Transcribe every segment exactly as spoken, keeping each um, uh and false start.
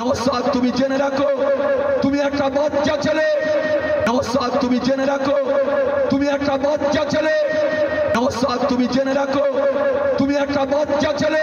নওশাদ তুমি জেনে রাখো তুমি একটা বাচ্চা ছেলে। নওশাদ তুমি জেনে রাখো তুমি একটা বাচ্চা ছেলে। নওশাদ তুমি জেনে রাখো তুমি একটা বাচ্চা ছেলে।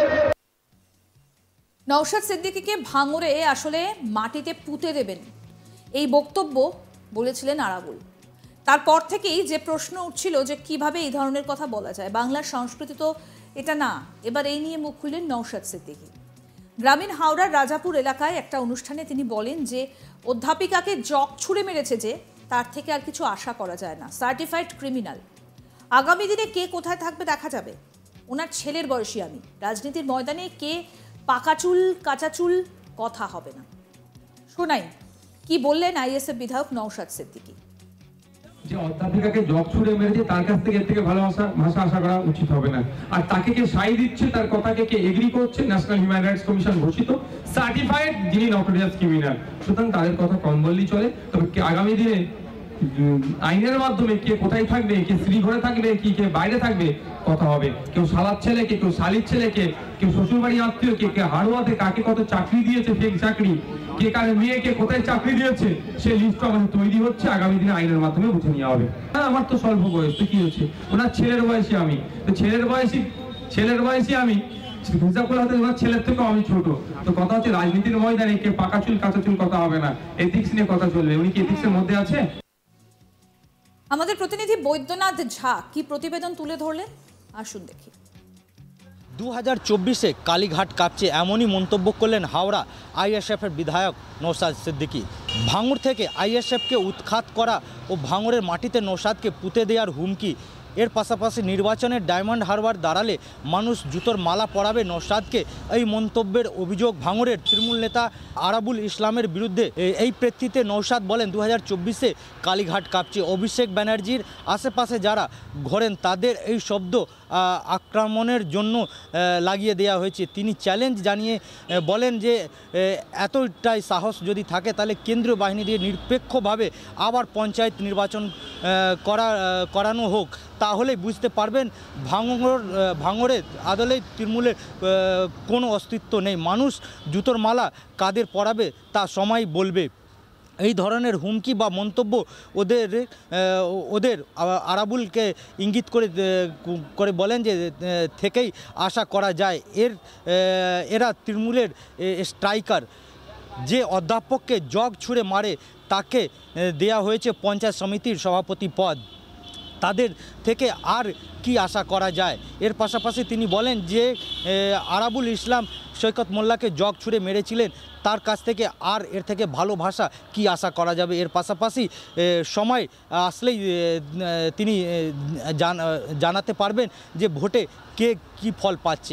নওশাদ সিদ্দিকীকে ভাঙড়ে আসলে মাটিতে পুঁতে দেবেন, এই বক্তব্য বলেছিলেন আরাবুল। তারপর থেকেই যে প্রশ্ন উঠছিল যে কিভাবে এই ধরনের কথা বলা যায়, বাংলার সংস্কৃতি তো এটা না। এবার এই নিয়ে মুখ খুললেন নওশাদ সিদ্দিকী। গ্রামীণ হাওড়ার রাজাপুর এলাকায় একটা অনুষ্ঠানে তিনি বলেন যে অধ্যাপিকাকে জগ ছুঁড়ে মেরেছে, যে তার থেকে আর কিছু আশা করা যায় না, সার্টিফাইড ক্রিমিনাল। আগামী দিনে কে কোথায় থাকবে দেখা যাবে। ওনার ছেলের বয়সী আমি, রাজনীতির ময়দানে কে পাকা চুল কাঁচা চুল কথা হবে না। শোনাই কি বললেন আইএসএফ বিধায়ক নওশাদ সিদ্দিকী। যে অধ্যাপিকাকে জগ ছুড়ে মেরেছে তার কাছ থেকে এর থেকে ভালো ভাষা আশা করা উচিত হবে না। আর তাকে কে সাই দিচ্ছে, তার কথাকে কে এগ্রি করছে, ন্যাশনাল হিউম্যান রাইটস কমিশন ঘোষিত সার্টিফাইড যিনি নটোরিয়াস ক্রিমিনাল, সুতরাং তাদের কথা কম বললেই চলে। তবে আগামী দিনে আইনের মাধ্যমে কে কোথায় থাকবে, কে স্ত্রী ঘরে থাকবে, কি কে বাইরে থাকবে কথা হবে। কেউ শালার ছেলেকে, কেউ শালির ছেলেকে, কেউ শ্বশুর বাড়ি আত্মীয়, কে কে হাড়ুয়াতে কাকে কত চাকরি দিয়েছে, ফেক চাকরি, কে কার মেয়েকে কোথায় চাকরি দিয়েছে, সেই লিস্ট আমাদের তৈরি হচ্ছে। আগামী দিনে আইনের মাধ্যমে বুঝে নেওয়া হবে। হ্যাঁ, আমার তো স্বল্প বয়স, তো কি হচ্ছে, ওনার ছেলের বয়সী আমি, তো ছেলের বয়সী ছেলের বয়সী আমি ছেলের থেকেও আমি ছোট। তো কথা হচ্ছে রাজনীতির ময়দানে কে পাকা চুল কাঁচা চুল কথা হবে না, এথিক্স নিয়ে কথা চলবে। উনি কি এথিক্সের মধ্যে আছে? আমাদের প্রতিনিধি বৈদ্যনাথ ঝা কি প্রতিবেদন তুলে ধরলেন, আসুন দেখি। দু হাজার চব্বিশে কালীঘাট কাঁপছে, এমনই মন্তব্য করলেন হাওড়া আইএসএফের বিধায়ক নওশাদ সিদ্দিকী। ভাঙড় থেকে আইএসএফকে উৎখাত করা ও ভাঙড়ের মাটিতে নওশাদকে পুঁতে দেওয়ার হুমকি, এর পাশাপাশি নির্বাচনের ডায়মন্ড হারবার দাঁড়ালে মানুষ জুতোর মালা পরাবে নওশাদকে, এই মন্তব্যের অভিযোগ ভাঙড়ের তৃণমূল নেতা আরাবুল ইসলামের বিরুদ্ধে। এই প্রেক্ষিতে নওশাদ বলেন দু হাজার চব্বিশে কালীঘাট কাঁপছে, অভিষেক ব্যানার্জির আশেপাশে যারা ঘোরেন তাদের এই শব্দ আক্রমণের জন্য লাগিয়ে দেওয়া হয়েছে। তিনি চ্যালেঞ্জ জানিয়ে বলেন যে এতটাই সাহস যদি থাকে তাহলে কেন্দ্রীয় বাহিনী দিয়ে নিরপেক্ষভাবে আবার পঞ্চায়েত নির্বাচন করা করানো হোক, তাহলে বুঝতে পারবেন ভাঙড় ভাঙড়ের আদলে তৃণমূলের কোনো অস্তিত্ব নেই। মানুষ জুতোর মালা কাদের পরাবে তা সময় বলবে। এই ধরনের হুমকি বা মন্তব্য ওদের ওদের আরাবুলকে ইঙ্গিত করে করে বলেন যে থেকেই আশা করা যায়। এর এরা তৃণমূলের স্ট্রাইকার, যে অধ্যাপককে জগ ছুঁড়ে মারে তাকে দেয়া হয়েছে পঞ্চায়েত সমিতির সভাপতি পদ, তাদের থেকে আর কি আশা করা যায়। এর পাশাপাশি তিনি বলেন যে আরাবুল ইসলাম সৈকত মোল্লাকে জগ ছুঁড়ে মেরেছিলেন, তার কাছ থেকে আর এর থেকে ভালো ভাষা কি আশা করা যাবে। এর পাশাপাশি সময় আসলেই তিনি জানাতে পারবেন যে ভোটে কে কি ফল পাচ্ছে।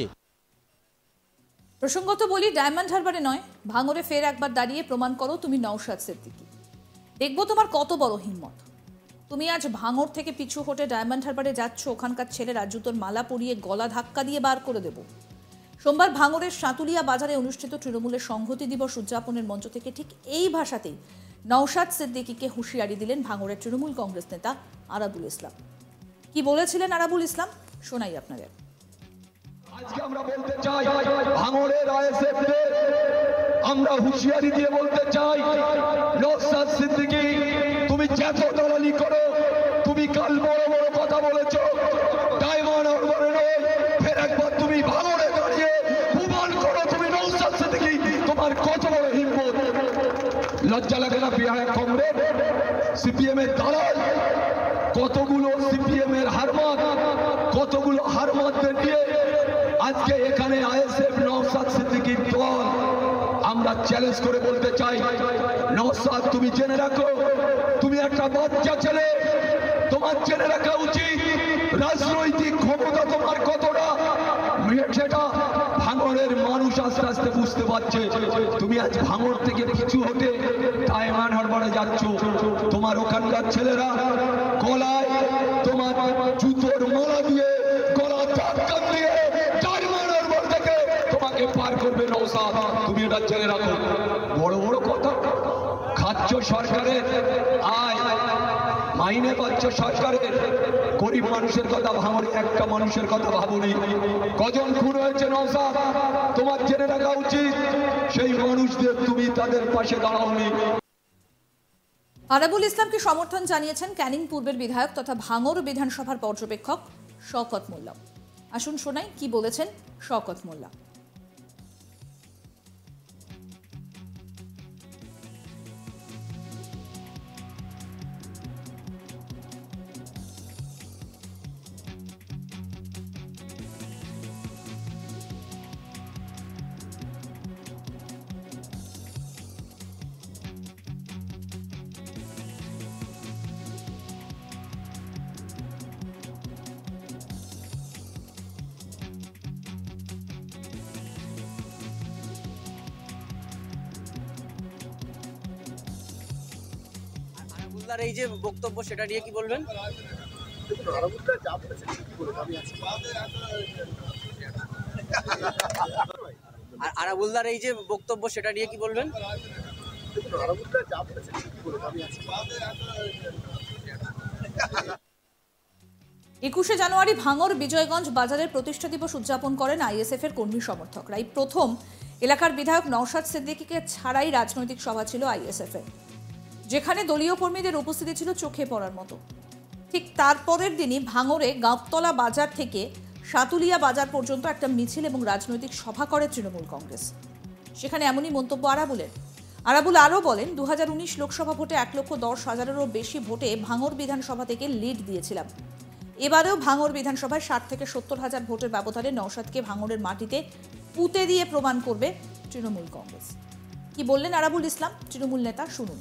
প্রসঙ্গত বলি, ডায়মন্ড হারবারে নয়, ভাঙড়ে ফের একবার দাঁড়িয়ে প্রমাণ করো তুমি নওশাদ সিদ্দিকী। দেখবো তোমার কত বড় হিম্মত। তুমি আজ ভাঙড় থেকে পিছু হটে ডায়মন্ড হারবারে যাচ্ছ, ওখানকার ছেলেরা জুতোর মালা পরিয়ে গলা ধাক্কা দিয়ে বার করে দেব। সোমবার ভাঙড়ের সাঁতুলিয়া বাজারে অনুষ্ঠিত তৃণমূলের সংহতি দিবস উদযাপনের মঞ্চ থেকে ঠিক এই ভাষাতেই নওশাদ সিদ্দিকীকে হুঁশিয়ারি দিলেন ভাঙড়ের তৃণমূল কংগ্রেস নেতা আরাবুল ইসলাম। কি বলেছিলেন আরাবুল ইসলাম, শোনাই আপনাদের। আজকে আমরা বলতে চাই ভাঙড়ের আইএসএফকে আমরা হুঁশিয়ারি দিয়ে বলতে চাই, নওশাদ সিদ্দিকী তুমি যত দলালি করো, তুমি কাল বড় বড় কথা বলেছো, ডায়মন্ড হারবারে নয়, ফের একবার তুমি ভাঙড়ে দাঁড়িয়ে প্রমাণ করো তুমি নওশাদ সিদ্দিকী, তোমার কত বড় হিম্মত। লজ্জা লাগে না বিহার কংগ্রেস সিপিএম এর দালাল, কতগুলো সিপিএম এর হারমাত, কতগুলো হারমাতদের দিয়ে আজকে এখানে আইএসএফ নওশাদ সিদ্দিকীর দল। আমরা চ্যালেঞ্জ করে বলতে চাই, নওশাদ তুমি জেনে রাখো তুমি একটা বাচ্চা ছেলে, তোমার জেনে রাখা উচিত রাজনৈতিক ক্ষমতা তোমার কতটা, সেটা ভাঙড়ের মানুষ আস্তে আস্তে বুঝতে পারছে। তুমি আজ ভাঙড় থেকে পিছু হতে ডায়মন্ড হারবারে যাচ্ছ, তোমার ওখানকার ছেলেরা গলায় তোমার জুতোর মালা দিয়ে গলা ধাক্কা দিয়ে ডায়মন্ড হারবার থেকে তোমাকে পার করবে নওশাদ, তুমি এটা জেনে রাখো। বড় বড় কথা খাচ্ছ সরকারের আয়, মাইনে পাচ্ছ সরকারের, গরিব মানুষের কথা ভাবনি, একটা মানুষের কথা ভাবনি। কজন খুন হয়েছে নওশাদ, তোমার জেনে রাখা উচিত। সেই মানুষদের তুমি তাদের পাশে দাঁড়াওনি। আরাবুল ইসলামকে সমর্থন জানিয়েছেন ক্যানিং পূর্বের বিধায়ক তথা ভাঙড় বিধানসভার পর্যবেক্ষক শওকত মোল্লা। আসুন শোনাই কি বলেছেন শওকত মোল্লা। আরাবুল্লাহর এই যে বক্তব্য সেটা নিয়ে কি বলবেন? আর আরাবুল্লাহর এই যে বক্তব্য সেটা নিয়ে কি বলবেন? একুশে জানুয়ারি ভাঙড় বিজয়গঞ্জ বাজারের প্রতিষ্ঠা দিবস উদযাপন করেন আইএসএফ এর কর্মী সমর্থকরা। এই প্রথম এলাকার বিধায়ক নওশাদ সিদ্দিকীকে ছাড়াই রাজনৈতিক সভা ছিল আইএসএফ এর, যেখানে দলীয় কর্মীদের উপস্থিতি ছিল চোখে পড়ার মতো। ঠিক তারপরের দিনই ভাঙড়ে গাবতলা বাজার থেকে সাতুলিয়া বাজার পর্যন্ত একটা মিছিল এবং রাজনৈতিক সভা করে তৃণমূল কংগ্রেস। সেখানে এমনই মন্তব্য আরাবুলের। আরাবুল আরও বলেন, দু হাজার উনিশ লোকসভা ভোটে এক লক্ষ দশ হাজারেরও বেশি ভোটে ভাঙড় বিধানসভা থেকে লিড দিয়েছিলাম। এবারেও ভাঙড় বিধানসভায় ষাট থেকে সত্তর হাজার ভোটের ব্যবধানে নওশাদকে ভাঙড়ের মাটিতে পুঁতে দিয়ে প্রমাণ করবে তৃণমূল কংগ্রেস। কি বললেন আরাবুল ইসলাম, তৃণমূল নেতা, শুনুন।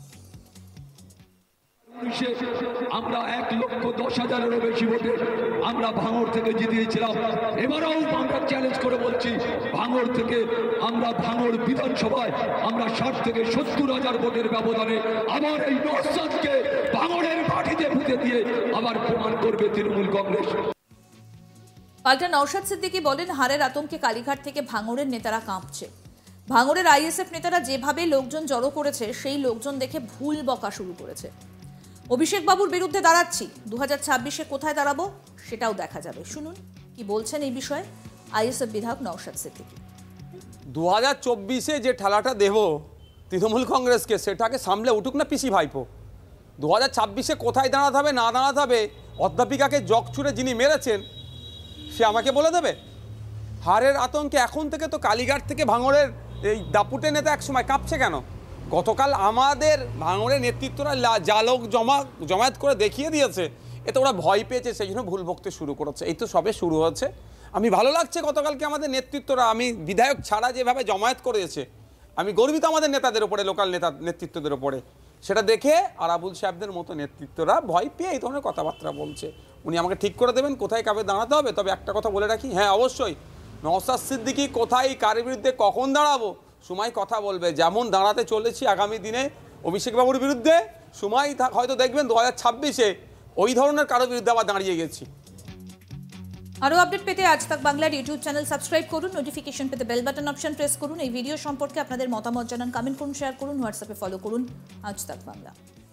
আমরা এক লক্ষ দশ হাজারেরও বেশি ভোটে আমরা ভাঙড় থেকে জিতিয়েছিলাম। এবারেও আমরা চ্যালেঞ্জ করে বলছি, ভাঙড় থেকে আমরা ভাঙড় বিধানসভায় আমরা ষাট থেকে সত্তর হাজার ভোটের ব্যবধানে আবার এই নওশাদকে ভাঙড়ের মাটিতে পুঁতে দিয়ে আবার প্রমাণ করবে তৃণমূল কংগ্রেস। পাল্টা নওশাদ সিদ্দিকী বলেন, হারের আতঙ্কে কালীঘাট থেকে ভাঙড়ের নেতারা কাঁপছে। ভাঙড়ের আইএসএফ নেতারা যেভাবে লোকজন জড়ো করেছে সেই লোকজন দেখে ভুল বকা শুরু করেছে। অভিষেক বাবুর বিরুদ্ধে দাঁড়াচ্ছি, দু হাজার ছাব্বিশে কোথায় দাঁড়াবো সেটাও দেখা যাবে। শুনুন কি বলছেন এই বিষয়ে আইএসএফ বিধায়ক নওশাদ সিদ্দিকী। দু হাজার চব্বিশে যে ঠেলাটা দেব তৃণমূল কংগ্রেসকে, সেটাকে সামলে উঠুক না পিসি ভাইপো। দু হাজার ছাব্বিশে কোথায় দাঁড়াতে হবে না দাঁড়াতে হবে অধ্যাপিকাকে জগ ছুঁড়ে যিনি মেরেছেন সে আমাকে বলে দেবে? হারের আতঙ্কে এখন থেকে তো কালীঘাট থেকে ভাঙড়ের এই দাপুটে নেতা একসময় কাঁপছে কেন? গতকাল আমাদের ভাঙড়ের নেতৃত্বরা জালক জমা জমায়েত করে দেখিয়ে দিয়েছে, এতে ওরা ভয় পেয়েছে, সেই জন্য ভুল বকতে শুরু করেছে। এই তো সবে শুরু হচ্ছে। আমি ভালো লাগছে গতকালকে আমাদের নেতৃত্বরা, আমি বিধায়ক ছাড়া যেভাবে জমায়েত করেছে, আমি গর্বিত আমাদের নেতাদের ওপরে, লোকাল নেতা নেতৃত্বদের ওপরে। সেটা দেখে আরাবুল সাহেবদের মতো নেতৃত্বরা ভয় পেয়ে এই ধরনের কথাবার্তা বলছে। উনি আমাকে ঠিক করে দেবেন কোথায় কাবে দাঁড়াতে হবে। তবে একটা কথা বলে রাখি, হ্যাঁ অবশ্যই নওশাদ সিদ্দিকী কোথায় কার বিরুদ্ধে কখন দাঁড়াবো সময় কথা বলবে। যেমন দাঁড়াতে চলেছি আগামী দিনে অভিষেক বাবুর বিরুদ্ধে, সময় হয়তো দেখবেন দু হাজার ছাব্বিশে ওই ধরনের কারোর বিরুদ্ধে আবার দাঁড়িয়ে গেছি। আরও আপডেট পেতে আজ তাক বাংলার ইউটিউব চ্যানেল সাবস্ক্রাইব করুন, নোটিফিকেশন পেতে বেল বাটন অপশন প্রেস করুন। এই ভিডিও সম্পর্কে আপনাদের মতামত জানান, কমেন্ট করুন, শেয়ার করুন, হোয়াটসঅ্যাপে ফলো করুন আজ তাক বাংলা।